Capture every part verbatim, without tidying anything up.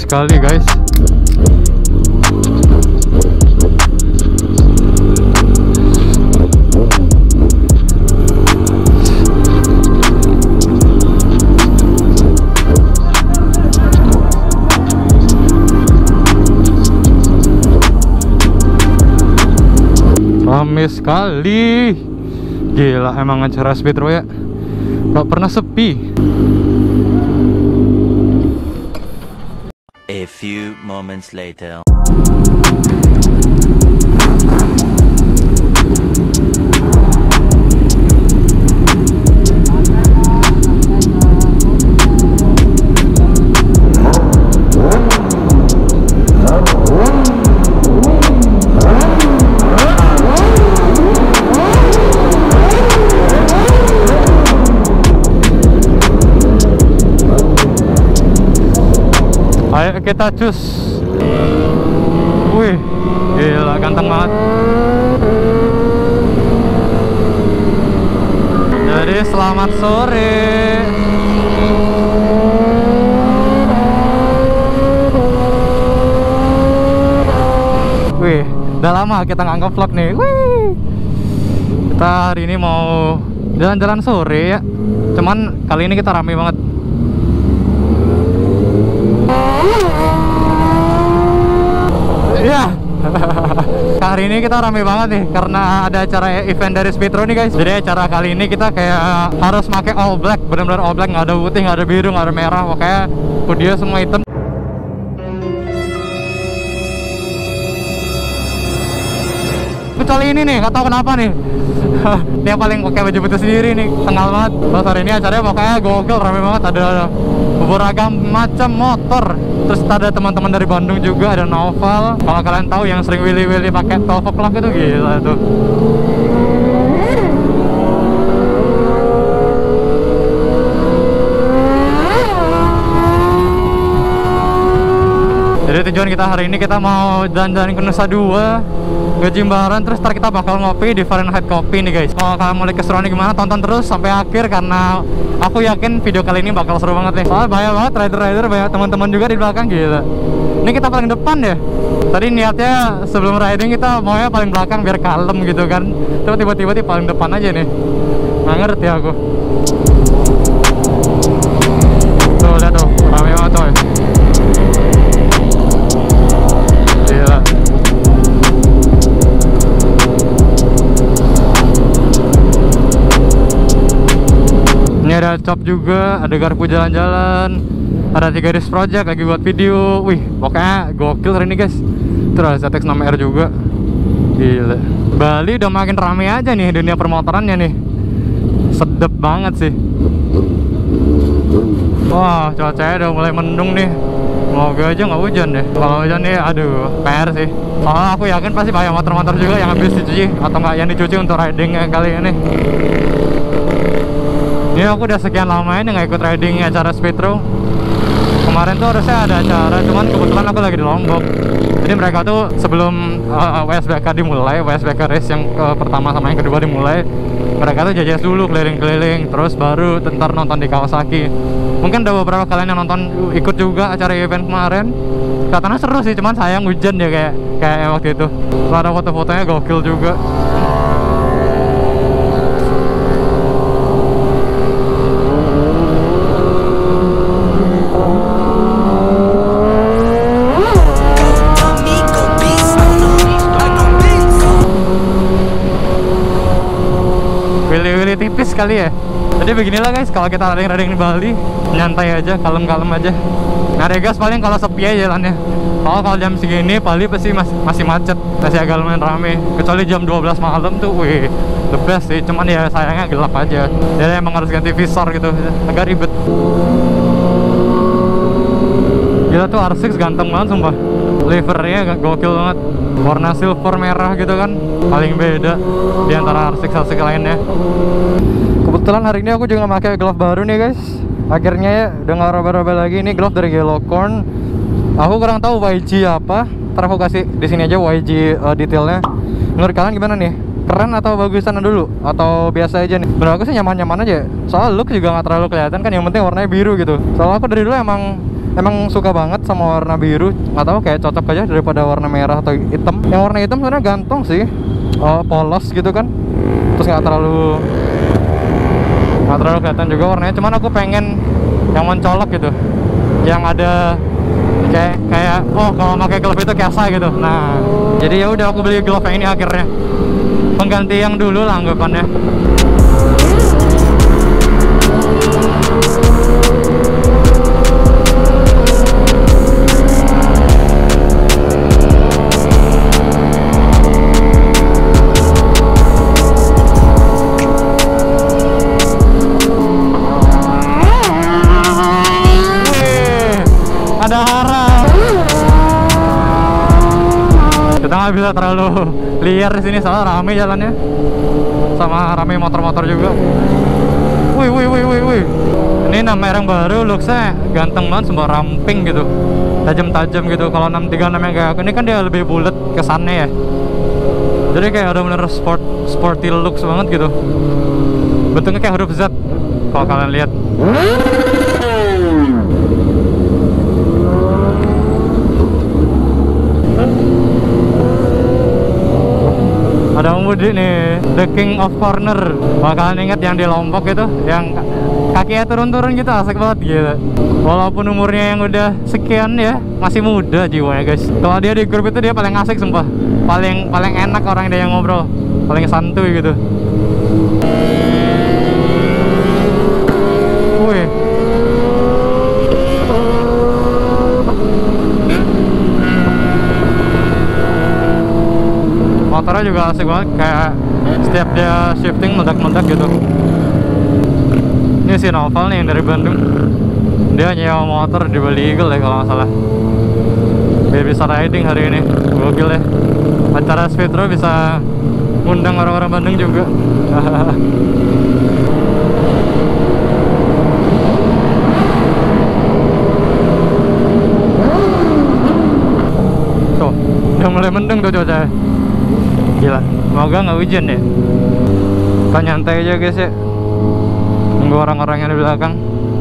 sekali guys. Rame sekali, gila emang acara speedro ya, gak pernah sepi. A few moments later. Ayo kita cus. Wih, gila ganteng banget. Jadi selamat sore. Wih, udah lama kita nggak nge-vlog nih. Wih, kita hari ini mau jalan-jalan sore ya. Cuman kali ini kita rame banget. Iya. Hari ini kita rame banget nih karena ada acara event dari Speedro nih guys. Jadi acara kali ini kita kayak harus pakai all black, benar-benar all black, nggak ada putih, nggak ada biru, nggak ada merah, pokoknya dia semua hitam. Kecuali ini nih, nggak tahu kenapa nih. Dia paling pakai baju putih sendiri nih, tengah banget. Terus hari ini acaranya pokoknya gokil, rame banget, ada beragam macam motor. Terus ada teman-teman dari Bandung juga, ada Noval. Kalau kalian tahu yang sering willy-willy pakai twelve o'clock itu, gila tuh. Jadi tujuan kita hari ini kita mau jalan-jalan ke Nusa Dua, ke Jimbaran, terus ntar kita bakal ngopi di Fahrenheit Coffee nih guys. Kalau kalian mau lihat keseruannya gimana, tonton terus sampai akhir karena aku yakin video kali ini bakal seru banget nih. Soalnya banyak banget rider-rider, banyak teman-teman juga di belakang, gila. Ini kita paling depan ya. Tadi niatnya sebelum riding kita maunya paling belakang biar kalem gitu kan. Tapi tiba-tiba di paling depan aja nih. Nggak ngerti aku. Tuh lihat tuh, rame banget coy. Gila. Ini ada Chop juga, ada Garpu jalan-jalan, ada tiga dis project lagi buat video. Wih, pokoknya gokil hari ini guys. Terus Z X enam R juga. Gila. Bali udah makin rame aja nih dunia permotorannya nih. Sedep banget sih. Wah, cuacanya udah mulai mendung nih. Semoga aja nggak hujan deh. Kalau hujan nih, aduh, P R sih. Soalnya aku yakin pasti banyak motor-motor juga yang habis dicuci atau nggak yang dicuci untuk riding kali ini. Ini aku udah sekian lama ini nggak ikut riding acara Speedro. Kemarin tuh harusnya ada acara, cuman kebetulan aku lagi di Lombok. Jadi mereka tuh sebelum uh, W S B K dimulai, W S B K race yang ke pertama sama yang kedua dimulai, mereka tuh jajas dulu keliling-keliling, terus baru ntar nonton di Kawasaki. Mungkin ada beberapa kalian yang nonton ikut juga acara event kemarin. Katanya seru sih, cuman sayang hujan ya kayak kayak waktu itu. Terus ada foto-fotonya gokil juga. Willy-willy tipis kali ya. Jadi beginilah guys, kalau kita riding-riding di Bali, nyantai aja, kalem-kalem aja. Narik gas paling kalau sepi aja jalannya. Kalau kalau jam segini Bali pasti masih masih macet, masih agak lumayan rame. Kecuali jam dua belas malam tuh, wih, the best sih. Cuman ya sayangnya gelap aja. Jadi emang harus ganti visor gitu, agak ribet. Gila tuh R enam ganteng banget sumpah. Livernya gokil banget. Warna silver merah gitu kan, paling beda di antara R enam R enam lainnya. Kebetulan hari ini aku juga pakai glove baru nih guys. Akhirnya ya udah nggak raba-raba lagi. Ini glove dari Yellowcorn. Aku kurang tahu Y G apa. Ntar aku kasih di sini aja Y G uh, detailnya. Menurut kalian gimana nih? Keren atau bagusan dulu? Atau biasa aja nih? Menurut aku sih nyaman-nyaman aja. Soal look juga nggak terlalu kelihatan kan. Yang penting warnanya biru gitu. Soalnya aku dari dulu emang emang suka banget sama warna biru. Nggak tahu, kayak cocok aja daripada warna merah atau hitam. Yang warna hitam sebenarnya gantung sih, oh, polos gitu kan. Terus nggak terlalu nggak terlalu kelihatan juga warnanya. Cuman aku pengen yang mencolok gitu, yang ada kayak kayak oh kalau pakai glove itu kesa gitu. Nah, jadi ya udah aku beli glove yang ini akhirnya. Pengganti yang dulu lah anggapannya. Ada harap. Kita nggak bisa terlalu liar di sini soalnya rame jalannya, sama rame motor-motor juga. Wih, wih, wih, wih, wih. Ini nama yang baru, looksnya ganteng banget, semua ramping gitu, tajam-tajam gitu. Kalau enam tiga enam yang kayak aku ini kan dia lebih bulat kesannya ya. Jadi kayak udah bener sport, sporty looks banget gitu. Bentuknya kayak huruf Z kalau kalian lihat. Ada Mudi nih, the king of corner. Bakalan inget yang di Lombok itu, yang kakinya turun-turun gitu, asik banget gitu. Walaupun umurnya yang udah sekian ya, masih muda jiwanya guys. Kalau dia di grup itu dia paling asik sumpah, paling paling enak orang dia yang ngobrol, paling santuy gitu. Wih. Motornya juga asik banget, kayak setiap dia shifting meledak-meledak gitu. Ini si Novel nih yang dari Bandung, dia nyewa motor di Bali Eagle ya kalau nggak salah, biar bisa riding hari ini. Gokil ya, acara Speedro bisa ngundang orang-orang Bandung juga. Tuh, udah mulai mendung tuh cuaca. Gila, semoga nggak hujan deh. Kita nyantai aja guys ya, nunggu orang-orang yang di belakang.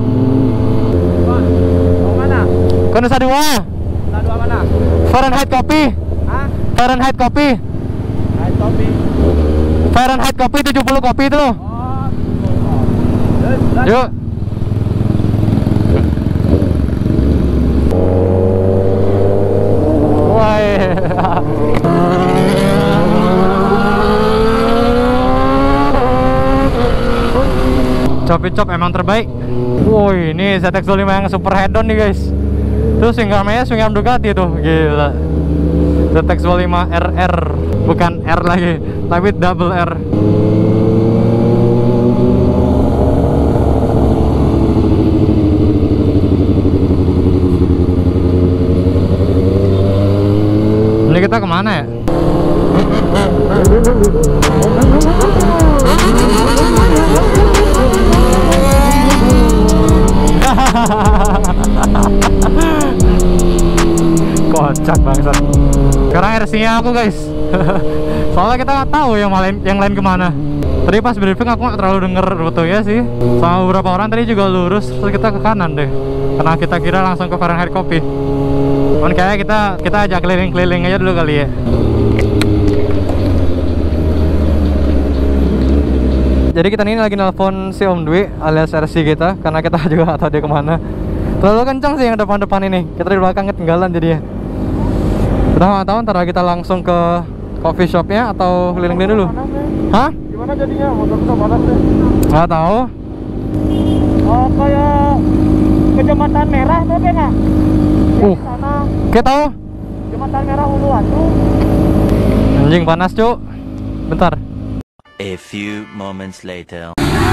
Mau mana? Ke Nusa Dua. Nusa Dua mana? Fahrenheit Kopi. Hah? Fahrenheit Kopi. Fahrenheit Kopi. Fahrenheit Kopi tujuh puluh kopi itu loh. Oh. Oh. Yuk. Wah. Cop-cop emang terbaik. Woi, ini Z X dua puluh lima yang super head on nih guys. Terus swingarmnya swingarm Ducati tuh, gila. Z X dua puluh lima R R, bukan R lagi, tapi double R. Ini kita kemana ya? Kocak bangsat. Sekarang R C-nya aku guys. Soalnya kita nggak tahu yang lain yang lain kemana. Tadi pas briefing aku nggak terlalu denger rutenya sih. Sama beberapa orang tadi juga lurus, terus kita ke kanan deh. Karena kita kira langsung ke Fahrenheit Kopi. Cuman kayaknya kita kita ajak keliling-keliling aja dulu kali ya. Jadi kita ini lagi nelpon si Om Dwi alias R C kita, karena kita juga nggak tahu dia kemana. Terlalu kencang sih yang depan-depan ini, kita di belakang ketinggalan jadinya. Kita nggak tahu antara kita langsung ke coffee shopnya atau keliling-keliling dulu. Hah? Gimana jadinya? Motor kita panas deh. Nggak tahu. Oh, kayak ke Jembatan Merah tuh kan ya? Uh. Sana. Kita tahu. Jembatan Merah Uluan tuh. Anjing panas cuk. Bentar. A few moments later.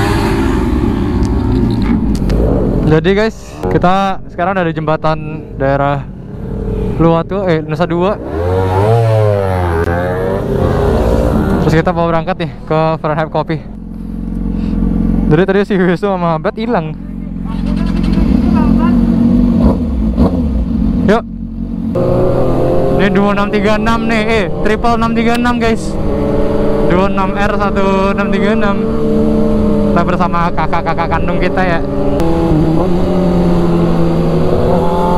Jadi guys, kita sekarang ada di jembatan daerah Luwatu, eh Nusa Dua. Terus kita mau berangkat nih ke Fahrenheit Kopi. Dari tadi si Wisu sama Bet hilang. Yuk. Ini dua enam tiga enam nih, eh triple enam tiga enam guys. dua puluh enam R satu enam tiga enam. Kita bersama kakak-kakak kandung kita ya.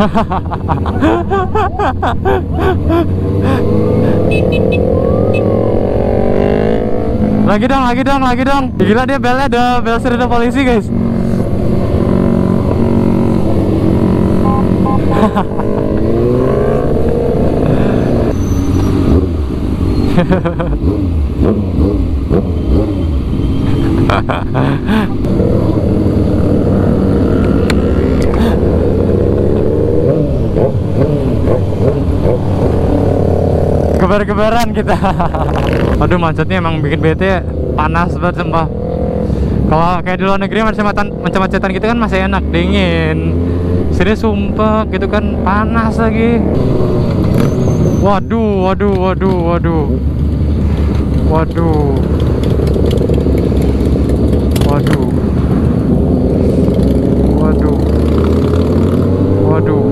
Lagi dong, lagi dong, lagi dong. Gila dia belnya ada bel sirine polisi guys. Geber-geberan kita. Aduh macetnya emang bikin bete, panas banget sumpah. Kalau kayak di luar negeri macam-macetan gitu kan masih enak, dingin. Sini sumpah gitu kan panas lagi. Waduh, waduh, waduh, waduh. Waduh. Waduh. Waduh. Waduh.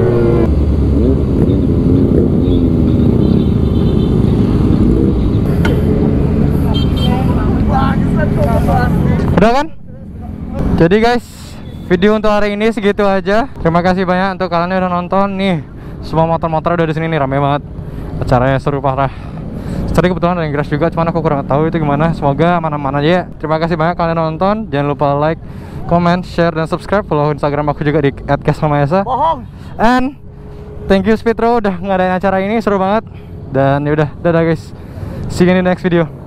Udah kan? Jadi guys, video untuk hari ini segitu aja. Terima kasih banyak untuk kalian yang udah nonton nih. Semua motor-motor udah di sini nih, rame banget. Acaranya seru parah. Tadi kebetulan ada yang crash juga, cuman aku kurang tahu itu gimana. Semoga aman-aman aja ya. Terima kasih banyak kalian nonton. Jangan lupa like, comment, share, dan subscribe. Follow Instagram aku juga di et kesmamayasa. Bohong. And thank you Speedro udah ngadain acara ini, seru banget. Dan yaudah, dadah guys. See you in the next video.